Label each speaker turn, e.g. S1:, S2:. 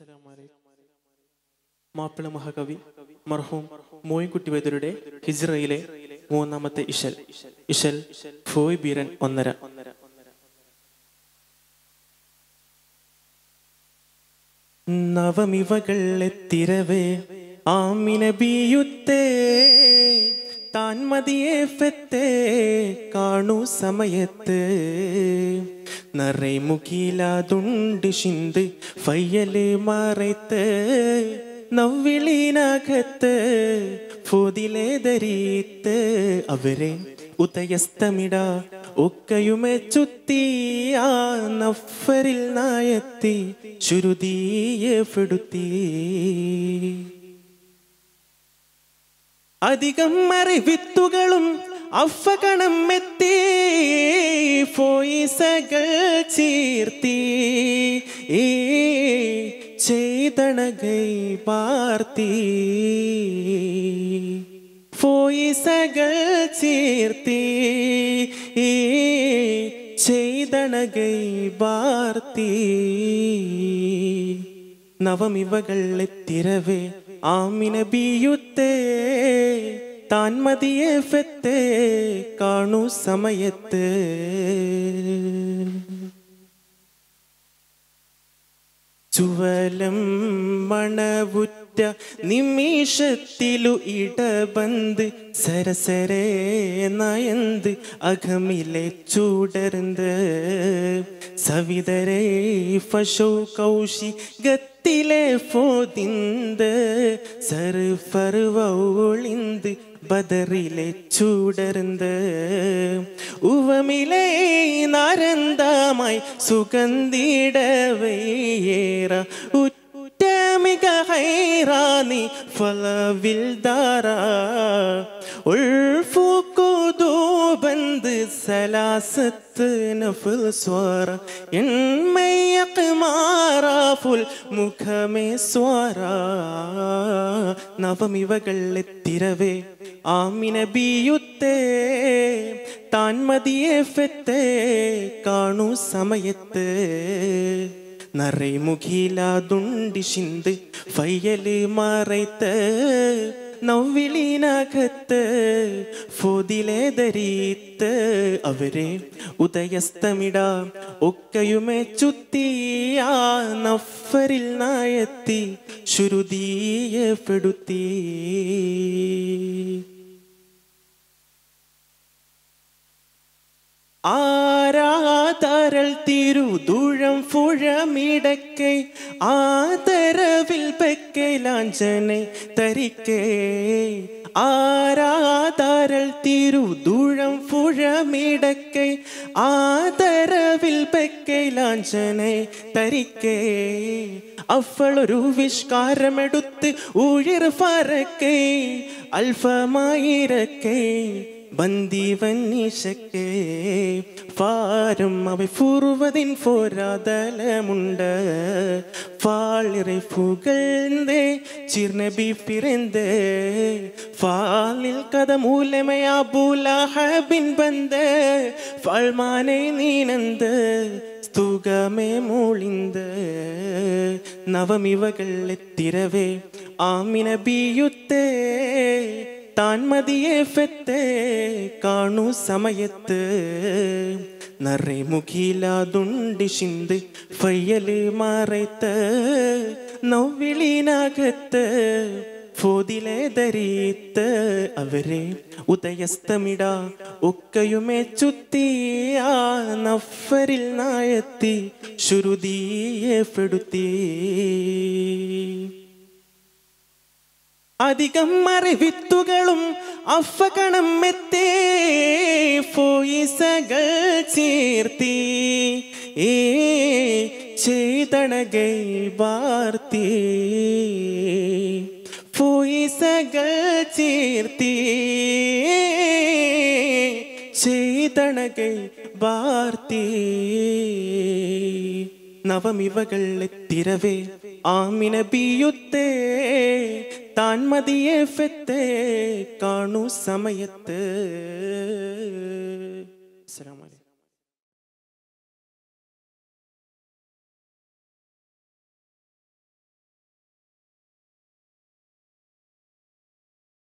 S1: മാപ്പിള മഹാകവി മർഹൂം മോയിൻകുട്ടി വൈദ്യരുടെ ഹിജ്റയിലെ മൂന്നാമത്തെ ഇശൽ ഇശൽ ഫോയ് ബീരൻ 1.5. നവമിവകളെത്തിരവേ ആമിനബിയുത്തേ താൻ മതിയേഫത്തെ കാണു സമയത്ത് നറൈമുഖിലാതുണ്ട് ശിന്ത് ഫയ്യല് മറൈത്ത് നവ്വിളിനകത്ത് ഫോതിലേതരീത്ത് അവരെ ഉദയസ്തമിട ഒക്കയുമെ ചുത്തിയ നഫറിൽ നായത്തി ശുരുതിയെ ഫെടുത്തി അധികം അറിവിത്തുകളും അഫകണം എത്തി ഫോയിസകൾ ചീർത്തി ചെയ്തണകൈ പാർത്തി ഫോയിസകൾ ചീർത്തി ചെയ്തണകൈ പാർത്തി നവമിവകൾ എത്തിരവേ ആമിനബിയുത്തേ താൻ മതിയേഫത്തെ കാണു സമയത്ത് ചുവലം മണവുറ്റ നിമിഷത്തിലു ഇടബന്ത് സരസരേ നയന്ത് അകമിലെ ചൂടർന്ന് സവിതരേ ഫശോ കൗശി ഗത്തിലെ ഫോതിന്ത് സർഫർവൊളിന്ത് ബദറിലെ ചൂടർന്ന് ഉവമിലെ നാരന്തമായി സുഗന്ധിടവേറ ഉറ്റമിക ഹൈറാനി ഫലവിൽ ദാര ഉൾഫുക്കുദൂ ബന്ദ് സലാസത്ത് നഫൽ സ്വാര എൺമയക്മാറാഫുൽ മുഖമേ സ്വാര നവമിവകൾ എത്തിരവേ ആമിനബിയുത്തേ താൻ മതിയേഫത്തെ കാണു സമയത്ത് നറൈമുഖിലാതുണ്ടി ശിന്ത് ഫയ്യല് മറൈത്ത് നവ്വിളിനകത്ത് ഫോതിലേതരീത്ത് അവരെ ഉദയസ്തമിട ഒക്കയുമെ ചുത്തിയ നഫറിൽ നായത്തി ശുരുതിയെ ഫെടുത്തി ആരാധരൽ തിരുദൂഴം ഫുഴമിടക്കൈ ആദരവിൽ പെക്കലാഞ്ചനെ തരിക്കേ ആരാധരൽ തിരുദൂഴം ഫുഴമിടക്കൈ ആദരവിൽ പെക്കലാഞ്ചനെ തരിക്കേ അവളൊരു വിഷ്കാരമെടുത്ത് ഉഴിർ ഫറക്കൈ അൽഫമായിരക്കൈ ബന്ദിവന്നിശക്കേ ഫാരും അവ ഫുറുവതിൻ ഫോരാതലമുണ്ട് ഫാളിറെ പുകഴ്ந்தே ചിർനബി പിറந்தே ഫാലിൽ കഥമൂലമയാ ബുലഹബിൻ ബന്ദേ ഫൾമാനെ നീനന്ത് സ്തുകമേ മൂളിന്ത് നവമിവകൾ എത്തിരവേ ആമിനബിയുത്തേ താൻ മതിയേഫത്തെ കാണു സമയത്ത് നറൈമുഖിലാതുണ്ട് ശിന്ത് ഫയ്യല് മറൈത്ത് നവ്വിളിനകത്ത് ഫോതിലേതരീത്ത് അവരെ ഉദയസ്തമിട ഒക്കയുമെ ചുത്തിയ നഫറിൽ നായത്തി ശുരുതിയെ ഫെടുത്തി അധികം അറിവിത്തുകളും അഫകണം എത്തേ ഫോയിസകൾ ചീർത്തി ചെയ്തണകൈ വാർത്തി ഫോയിസകൾ ചീർത്തി ചെയ്തണകൈ വാർത്തി നവമിവകൾ എത്തിരവേ ആമിനബിയുത്തേ താൻ മതിയേഫത്തെ കാണു സമയത്ത്. അസ്സലാമു അലൈക്കും.